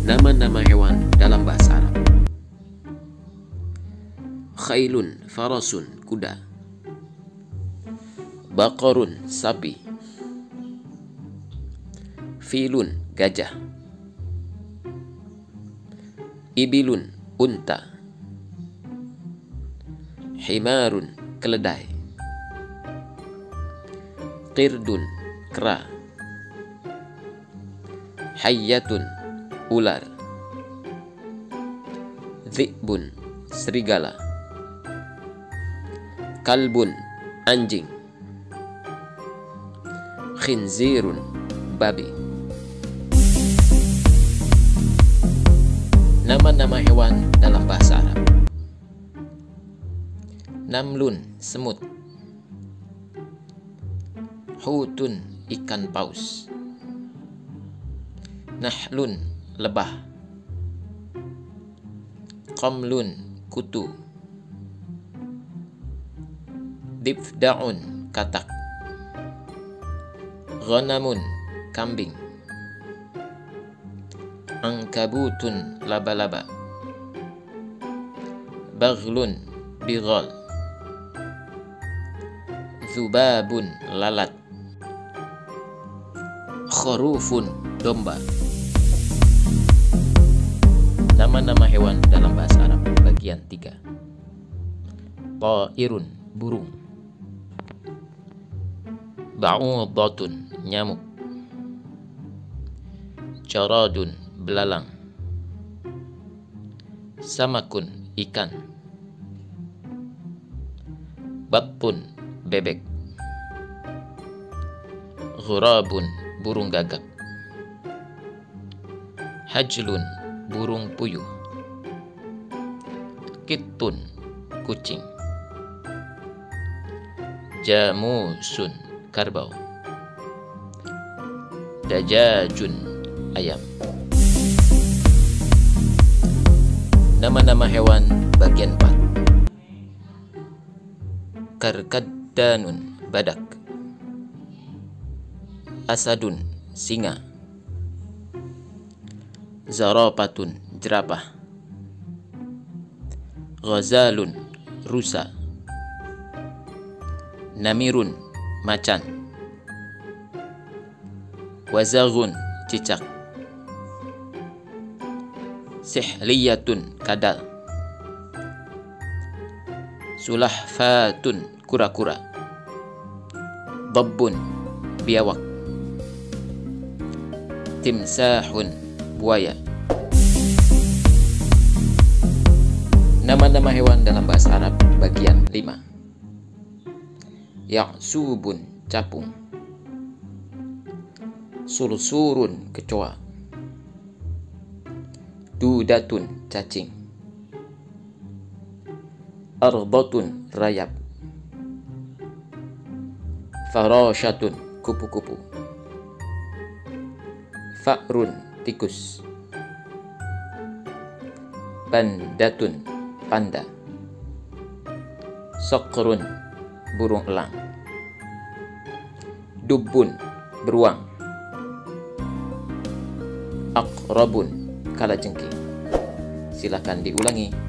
Nama-nama hewan dalam bahasa Arab. Khailun, farasun, kuda. Baqarun, sapi. Filun, gajah. Ibilun, unta. Himarun, keledai. Qirdun, kera. Hayyatun, ular. Dhi'bun, serigala. Kalbun, anjing. Khinzirun, babi. Nama-nama hewan dalam bahasa Arab. Namlun, semut. Hutun, ikan paus. Nahlun, lebah. Qamlun, kutu. Difda'un, katak. Ghanamun, kambing. Ankabutun, laba-laba. Baghlun, bighal. Zubabun, lalat. Khurufun, domba. Nama-nama hewan dalam bahasa Arab bagian 3. Ta'irun, burung. Ba'udatun, nyamuk. Jaradun, belalang. Samakun, ikan. Battun, bebek. Ghurabun, burung gagak. Hajlun, burung puyuh. Kittun, kucing. Jamusun, kerbau. Dajajun, ayam. Nama-nama hewan bagian 4. Karkaddanun, badak. Asadun, singa. Zarapatun, jerapah. Ghazalun, rusa. Namirun, macan. Wazaghun, cicak. Sihliyatun, kadal. Sulahfatun, kura-kura. Dabbun, biawak. Timsahun, buaya. Nama-nama hewan dalam bahasa Arab bagian 5. Ya'subun, capung. Sursurun, kecoa. Dudatun, cacing. Ardatun, rayap. Farashatun, kupu-kupu. Fa'run, tikus. Pandatun, panda. Saqrun, burung elang. Dubbun, beruang. Aqrabun, kalajengking. Silakan diulangi.